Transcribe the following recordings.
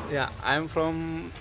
Yeah, I am from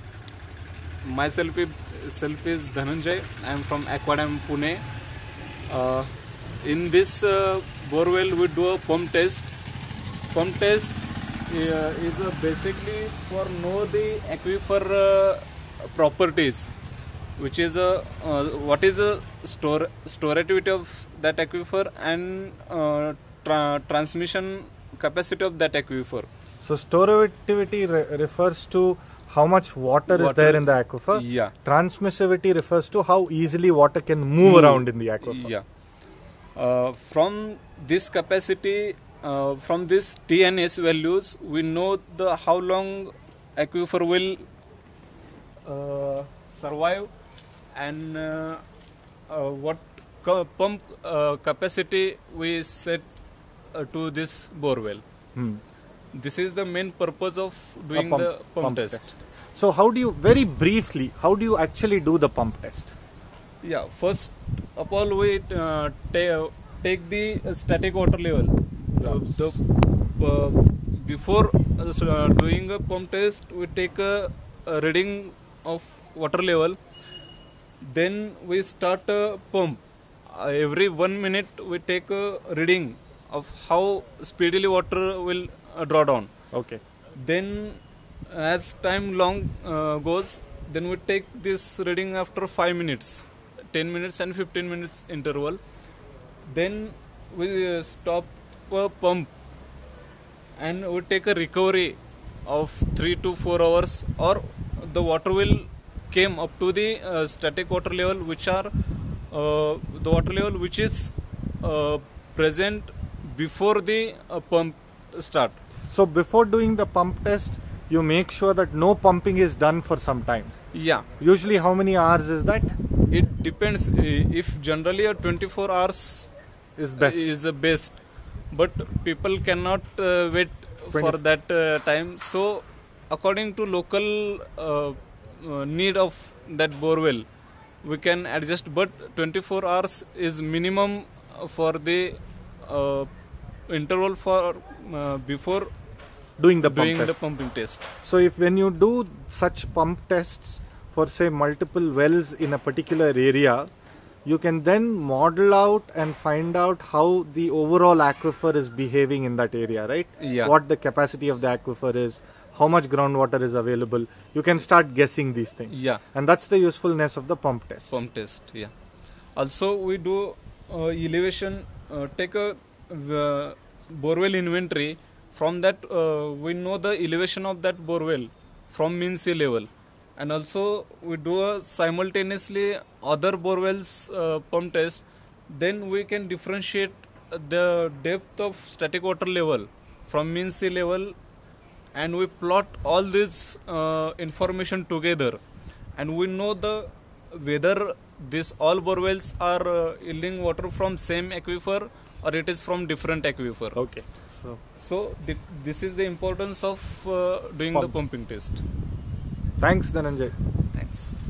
self is Dhananjay. I am from Aquadam Pune. Uh, in this borewell, we do a pump test. Pump test is basically for know the aquifer properties, which is what is the storativity of that aquifer and transmission capacity of that aquifer. So storativity refers to how much water is there in the aquifer. Yeah. Transmissivity refers to how easily water can move around in the aquifer. Yeah. From this capacity, from this T and S values, we know the how long aquifer will survive and what pump capacity we set to this borewell. This is the main purpose of doing the pump test. So how do you, very briefly, how do you actually do the pump test? Yeah, first of all we take the static water level. Before doing a pump test, we take a reading of water level. Then we start a pump. Every 1 minute we take a reading of how speedily water will draw down. Okay. Then as time long goes, then we take this reading after 5 minutes, 10 minutes and 15 minutes interval. Then we stop a pump and we take a recovery of 3 to 4 hours, or the water will came up to the static water level, which are the water level which is present before the pump start. So before doing the pump test, you make sure that no pumping is done for some time. Yeah. Usually how many hours is that? It depends. If generally a 24 hours is best. Is the best, but people cannot wait for that time. So according to local need of that borewell, we can adjust, but 24 hours is minimum for the interval for before doing the pumping test. So if when you do such pump tests for say multiple wells in a particular area, you can then model out and find out how the overall aquifer is behaving in that area, right? Yeah. What the capacity of the aquifer is, how much groundwater is available. You can start guessing these things. Yeah. And that's the usefulness of the pump test. Pump test, yeah. Also we do elevation, take a borewell inventory. From that we know the elevation of that borewell from mean sea level. And also we do simultaneously other borewells pump test. Then we can differentiate the depth of static water level from mean sea level, and we plot all this information together, and we know the whether this all borewells are yielding water from same aquifer or it is from different aquifer. Okay. So this is the importance of doing the pumping test. Thanks, Dhananjay. Thanks.